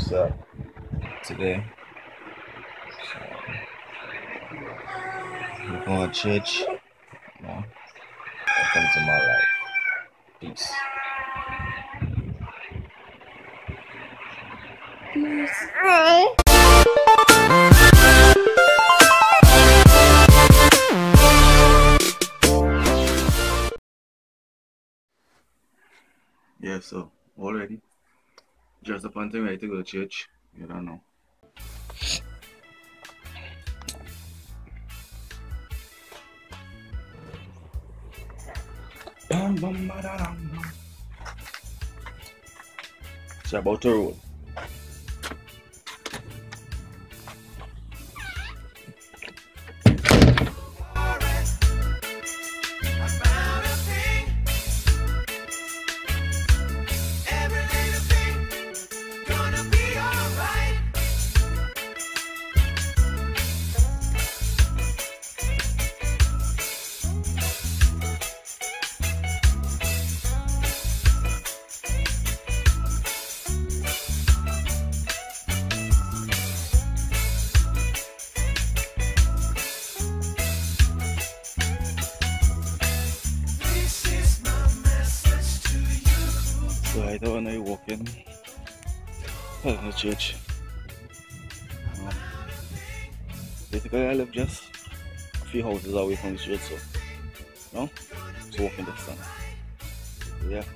So today, we're going to church. You know, welcome to my life. Peace. Yeah, so already dressed up and ready to go to church. You don't know. It's about to roll. So I don't know you walking to the church. Basically I live just a few houses away from the church, so no? Just walking distance. So, yeah.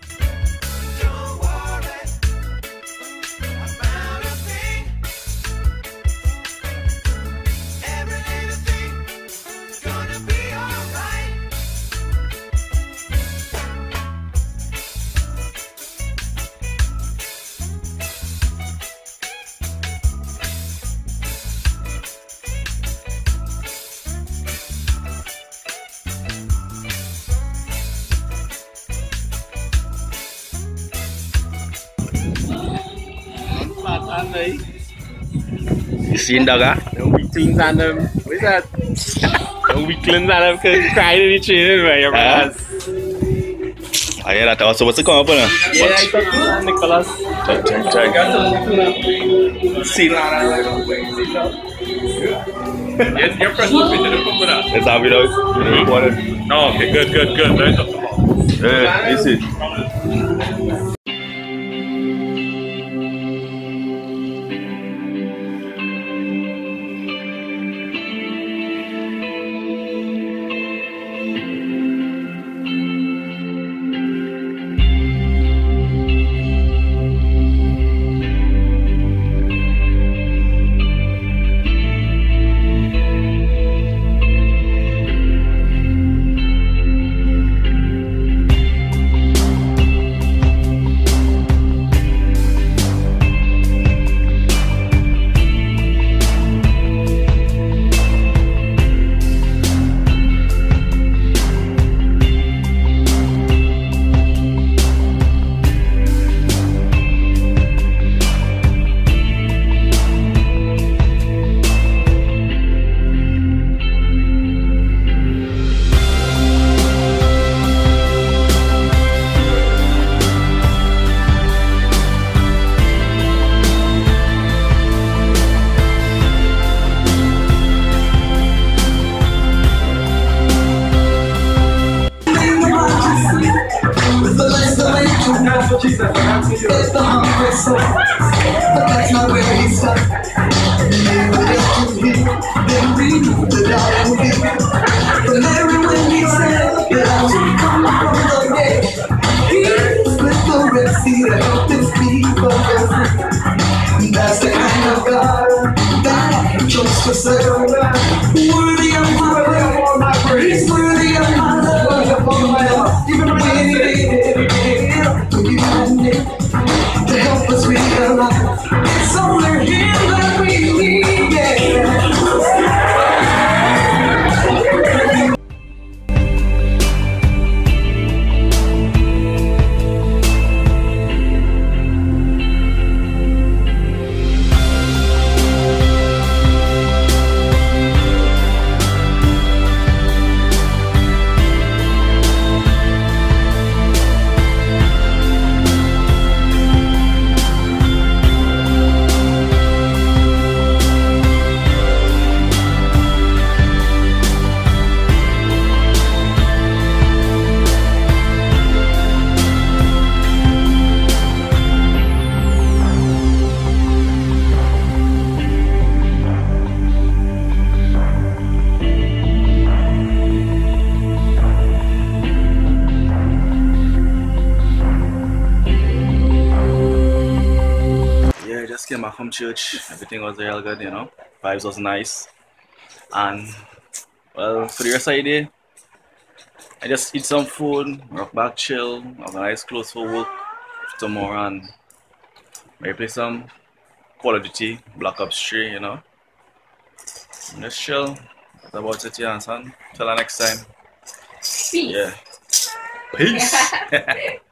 You seen Dogger? The weaklings and them. What is that? The weaklings and them can cry in the training, man. I hear that also. What's it coming up on? Yeah, I thought Nicholas. Check. See that? Your first video, come with that. Let's have it out. Recorded. No, okay, good. Now you talk about. Yeah, you see. It's the hungry soul, but that's not where he stopped. Then we knew that I would be. But Larry, when he said that I would come from the dead, he split the Red Sea to help his people go free. That's the kind of God that I chose to serve. Worthy of my praise, he's worthy of my love. Even when he did, to help us realize it's only came back from church. Everything was real good, you know. Vibes was nice. And well, for the rest of the day, I just eat some food, rock back, chill, organize clothes for work tomorrow, and maybe play some Call of Duty, Black Ops 3, you know. And just chill. That's about it, yeah, son. Till the next time. Peace. Yeah. Peace.